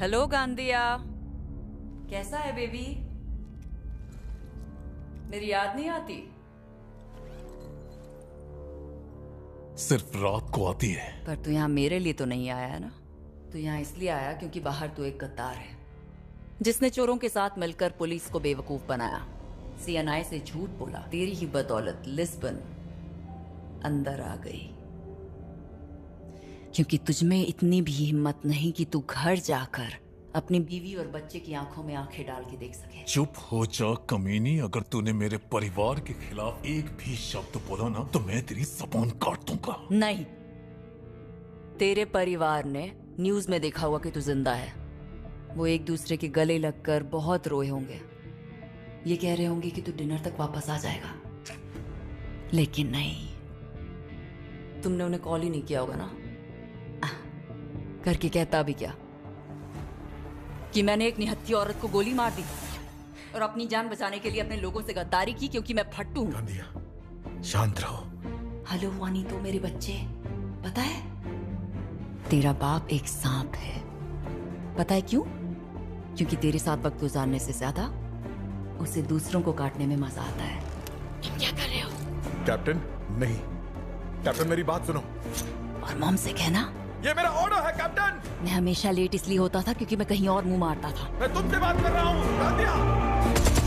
Hello गांधिया, कैसा है baby? मेरी याद नहीं आती? सिर्फ रात को आती है। पर तू यहाँ मेरे लिए तो नहीं आया है ना? तू यहाँ इसलिए आया क्योंकि बाहर तू एक गद्दार है जिसने चोरों के साथ मिलकर पुलिस को बेवकूफ बनाया, सीएनआई से झूठ बोला। तेरी ही बदौलत लिस्बन अंदर आ गई, क्योंकि तुझमें इतनी भी हिम्मत नहीं कि तू घर जाकर अपनी बीवी और बच्चे की आंखों में आंखें डाल के देख सके। चुप हो जा कमीनी, अगर तूने मेरे परिवार के खिलाफ एक भी शब्द बोला ना तो मैं तेरी ज़बान काट दूंगा। नहीं, तेरे परिवार ने न्यूज में देखा हुआ कि तू जिंदा है। वो एक दूसरे के गले लगकर बहुत रोए होंगे। ये कह रहे होंगे कि तू डिनर तक वापस आ जाएगा, लेकिन नहीं, तुमने उन्हें कॉल ही नहीं किया होगा ना? करके कहता भी क्या कि मैंने एक निहत्थी औरत को गोली मार दी और अपनी जान बचाने के लिए अपने लोगों से गद्दारी की क्योंकि मैं फट्टू हूं। गांधिया, शांत रहो। हेलो वानी, तो मेरे बच्चे, पता है तेरा बाप एक सांप है। पता है क्यों? क्योंकि तेरे साथ वक्त गुजारने से ज्यादा उसे दूसरों को काटने में मजा आता है। तुम क्या कर रहे हो? कैप्टन, नहीं। कैप्टन, मेरी बात सुनो। और मॉम से कहना ये मेरा ऑर्डर है कैप्टन। मैं हमेशा लेट इसलिए होता था क्योंकि मैं कहीं और मुंह मारता था। मैं तुमसे बात कर रहा हूँ गांधिया।